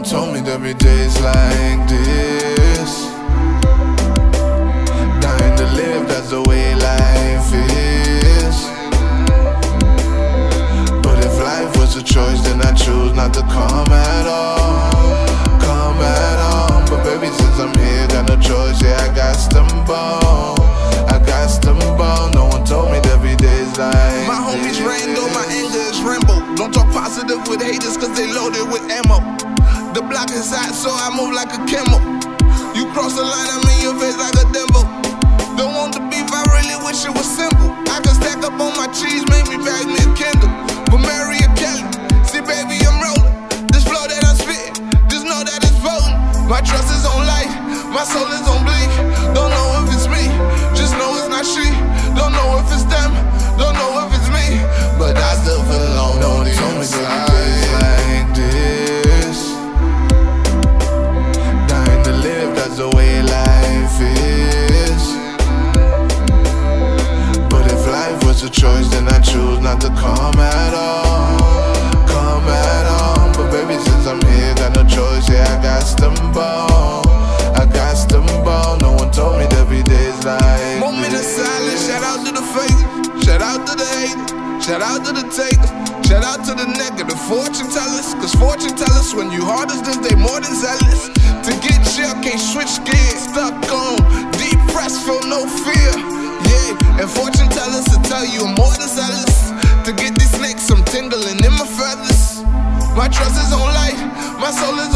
one told me there'd be days like this. Dying to live, that's the way life is. But if life was a choice, then I choose not to come at all. Come at all. But baby, since I'm here, got no choice. Yeah, I got to ball. I got to ball. No one told me there'd be days like my homies Rando, my anger is Rambo. Don't talk positive with haters cause they loaded with ammo. The block is hot so I move like a camel. You cross the line, I'm in your face like a Dembo. Don't want the beef, I really wish it was simple. I could stack up on my cheese, make me bag me a Kindle. But marry a Kelly, see baby I'm rolling. This flow that I'm spitting, just know that it's potent. My trust is on light, my soul is on bleak. Don't know if it's me, just know it's not she. Don't know if it's them, don't know if it's me. But I still feel alone on the inside. like this. Dying to live, that's the way life is. But if life was a choice, then I choose not to come at all. Come at all. But baby, since I'm here, got no choice. Yeah, I got to ball. I got to ball. No one told me there'd be days like moment of silence, shout out to the fakers, shout out to the haters, shout out to the takers, shout out to the negative fortune tellers. Cause fortune tellers, when you hardest, then they more than zealous. To get chill, can't switch gears, stuck on deep press, feel no fear. Yeah, and fortune tellers will tell you I'm more than zealous. To get these snakes, I'm tingling in my feathers. My trust is on light, my soul is